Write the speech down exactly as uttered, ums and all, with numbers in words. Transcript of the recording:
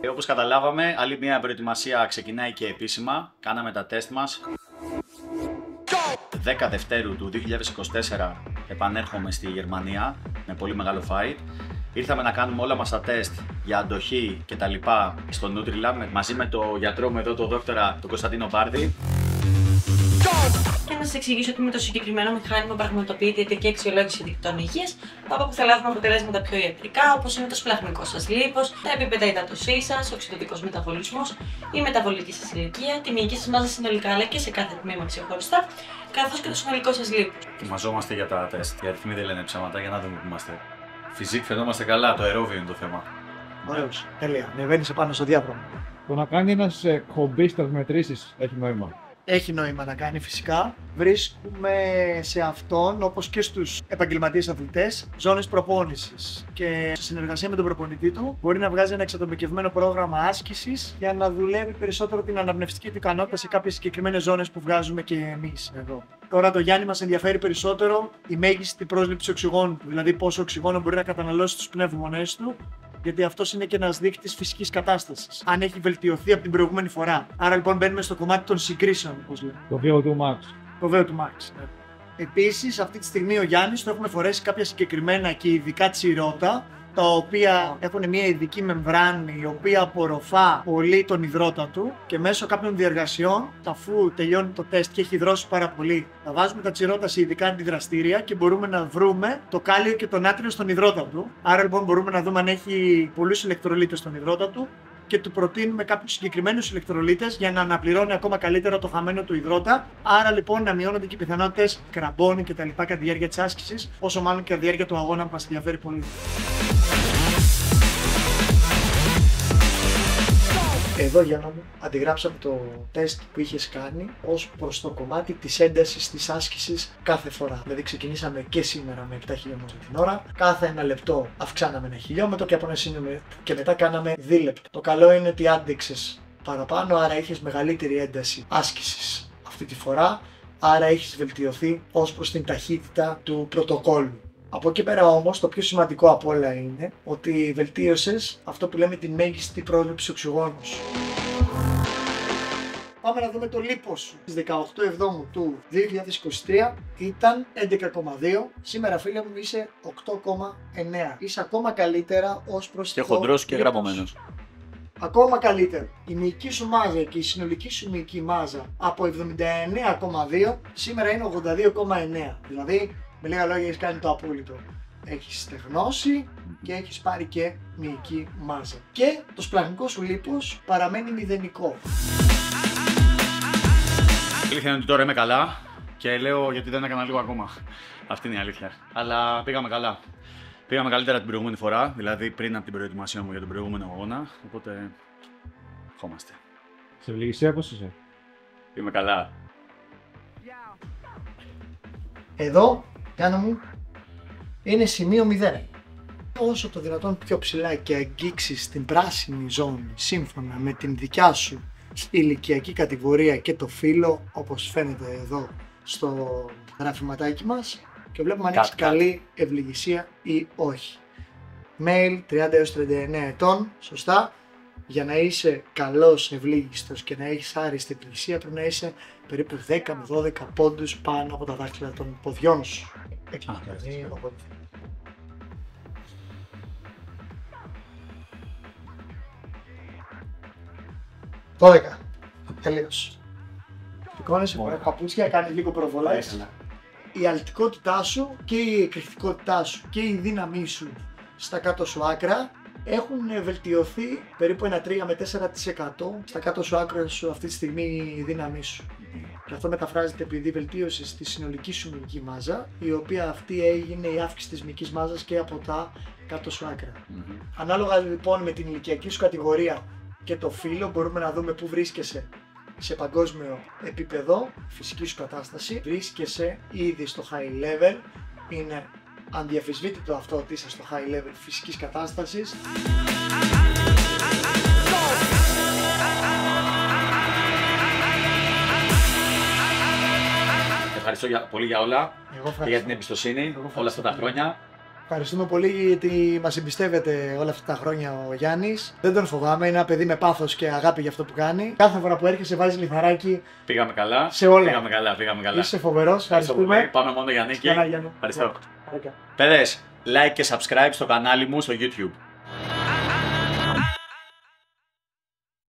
Ε, όπως καταλάβαμε, άλλη μια προετοιμασία ξεκινάει και επίσημα. Κάναμε τα τεστ μας. δέκα Δευτέρου του δύο χιλιάδες είκοσι τέσσερα επανέρχομαι στη Γερμανία με πολύ μεγάλο fight. Ήρθαμε να κάνουμε όλα μας τα τεστ για αντοχή και τα λοιπά στο Nutrilab μαζί με το γιατρό μου εδώ, τον δόκτορα, τον Κωνσταντίνο Μπάρδη. Και να σας εξηγήσω ότι με το συγκεκριμένο μηχάνημα πραγματοποιείται η ιατρική αξιολόγηση δικτών υγείας, από όπου θα λάβουμε αποτελέσματα πιο ιατρικά, όπως είναι το σπλαχνικό σας λίπος, τα επίπεδα υδάτωσής σας, ο οξυδοτικός μεταβολισμός, η μεταβολική σας ηλικία, τη μυϊκή σας μάζα συνολικά αλλά και σε κάθε τμήμα ξεχωριστά, καθώς και το συνολικό σας λίπος. Ετοιμαζόμαστε για τα τεστ. Οι αριθμοί δεν λένε ψέματα, για να δούμε που είμαστε. Φυσικ φαινόμαστε καλά, το αερόβιο είναι το θέμα. Ωραίος. Τέλεια. Ανεβαίνεις επάνω στο διάπλωμα. Το να κάνει ένας χομπίστας μετρήσεις έχει νόημα. Έχει νόημα να κάνει φυσικά. Βρίσκουμε σε αυτόν, όπως και στους επαγγελματίες αθλητές, ζώνες προπόνησης. Και σε συνεργασία με τον προπονητή του μπορεί να βγάζει ένα εξατομικευμένο πρόγραμμα άσκησης για να δουλεύει περισσότερο την αναπνευστική του ικανότητα σε κάποιες συγκεκριμένες ζώνες που βγάζουμε και εμείς εδώ. Τώρα το Γιάννη μας ενδιαφέρει περισσότερο η μέγιστη πρόσληψη οξυγόνου του, δηλαδή πόσο οξυγόνο μπορεί να καταναλώσει στους πνεύμονές του. Γιατί αυτό είναι και ένας δείκτης φυσικής κατάστασης. Αν έχει βελτιωθεί από την προηγούμενη φορά. Άρα λοιπόν μπαίνουμε στο κομμάτι των συγκρίσεων, όπως λέμε. Το βι ο του Max. Το βι ο του Max. Ναι. Επίσης, αυτή τη στιγμή ο Γιάννης το έχουμε φορέσει κάποια συγκεκριμένα και ειδικά τσιρώτα, τα οποία έχουν μια ειδική μεμβράνη η οποία απορροφά πολύ τον υδρότα του και μέσω κάποιων διεργασιών, αφού τελειώνει το τεστ και έχει υδρώσει πάρα πολύ, θα βάζουμε τα τσιρώτα σε ειδικά αντιδραστήρια και μπορούμε να βρούμε το κάλιο και το νάτριο στον υδρότα του. Άρα λοιπόν μπορούμε να δούμε αν έχει πολλούς ηλεκτρολίτες στον υδρότα του και του προτείνουμε κάποιους συγκεκριμένους ηλεκτρολίτες για να αναπληρώνει ακόμα καλύτερα το χαμένο του υδρότα. Άρα λοιπόν να μειώνονται και οι πιθανότητες κραμπών και τα λοιπά κατά τη διάρκεια της άσκησης, όσο μάλλον και κατά τη διάρκεια του αγώνα που μας ενδιαφέρει πολύ. Εδώ για να μου αντιγράψαμε το τεστ που είχες κάνει ως προς το κομμάτι της έντασης της άσκησης κάθε φορά. Δηλαδή ξεκινήσαμε και σήμερα με επτά χιλιόμετρα την ώρα, κάθε ένα λεπτό αυξάναμε ένα χιλιόμετρο και από ένα σημείο και μετά κάναμε δίλεπτο. Το καλό είναι ότι άντεξες παραπάνω, άρα είχες μεγαλύτερη ένταση άσκησης αυτή τη φορά, άρα έχεις βελτιωθεί ως προς την ταχύτητα του πρωτοκόλλου. Από εκεί πέρα όμως το πιο σημαντικό από όλα είναι ότι βελτίωσες αυτό που λέμε τη μέγιστη πρόληψη οξυγόνου. Πάμε να δούμε το λίπος σου. Στις δεκαοκτώ Εβδόμου του δύο χιλιάδες είκοσι τρία ήταν έντεκα κόμμα δύο, σήμερα φίλε μου είσαι οκτώ κόμμα εννέα. Είσαι ακόμα καλύτερα ως προς και το χοντρός και λίπος. γραμμωμένος. Ακόμα καλύτερο. Η μυϊκή σου μάζα και η συνολική σου μυϊκή μάζα από εβδομήντα εννέα κόμμα δύο σήμερα είναι ογδόντα δύο κόμμα εννέα. Δηλαδή με λίγα λόγια έχεις κάνει το απόλυτο. Έχεις στεγνώσει και έχεις πάρει και μυϊκή μάζα. Και το σπλαχνικό σου λίπος παραμένει μηδενικό. Η αλήθεια είναι ότι τώρα είμαι καλά και λέω γιατί δεν έκανα λίγο ακόμα. Αυτή είναι η αλήθεια. Αλλά πήγαμε καλά. Πήγαμε καλύτερα την προηγούμενη φορά, δηλαδή πριν από την προετοιμασία μου για τον προηγούμενο αγώνα. Οπότε ευχόμαστε. Σε ευλογησία πώς είσαι? Είμαι καλά. Εδώ, Γιάννα μου, είναι σημείο μηδέν. Όσο το δυνατόν πιο ψηλά και αγγίξεις την πράσινη ζώνη σύμφωνα με την δικιά σου ηλικιακή κατηγορία και το φύλο, όπως φαίνεται εδώ στο γραφηματάκι μας, και βλέπουμε αν έχεις καλή ευλογησία ή όχι. Male τριάντα έως τριάντα εννέα ετών, σωστά. Για να είσαι καλός ευλίγιστος και να έχεις άριστη ευλογησία πρέπει να είσαι περίπου δέκα με δώδεκα πόντους πάνω από τα δάχτυλα των ποδιών σου. Δηλαδή, οπότε... δώδεκα. Τελείως. Σηκώνεσαι, φοράει παπούτσια, κάνει λίγο προβολά. Η αλτικότητά σου και η εκρηκτικότητά σου και η δύναμή σου στα κάτω σου άκρα έχουν βελτιωθεί περίπου ένα τρία με τέσσερα τοις εκατό στα κάτω σου άκρα σου αυτή τη στιγμή η δύναμή σου. Και αυτό μεταφράζεται επειδή βελτίωσες τη συνολική σου μυϊκή μάζα, η οποία αυτή έγινε η αύξηση της μυϊκής μάζας και από τα κάτω σου άκρα. Mm-hmm. Ανάλογα λοιπόν με την ηλικιακή σου κατηγορία και το φύλο μπορούμε να δούμε πού βρίσκεσαι σε παγκόσμιο επίπεδο, φυσική σου κατάσταση. Βρίσκεσαι ήδη στο high level, είναι ανδιαφυσβήτητο αυτό ότι είσαι στο high level φυσικής κατάστασης. Ευχαριστώ για, πολύ για όλα Εγώ και για την εμπιστοσύνη όλα αυτά τα χρόνια. Ευχαριστούμε πολύ γιατί μας εμπιστεύεται όλα αυτά τα χρόνια ο Γιάννης. Δεν τον φοβάμαι, είναι ένα παιδί με πάθος και αγάπη για αυτό που κάνει. Κάθε φορά που έρχεσαι βάζει λιθαράκι. Πήγαμε καλά. Σε όλα. Πήγαμε καλά, πήγαμε καλά. Είσαι φοβερός, ευχαριστούμε. Πάμε μόνο για νίκη. Καλά, Γιάννη. Ευχαριστώ. Ωραία. Παιδες, like και subscribe στο κανάλι μου στο YouTube.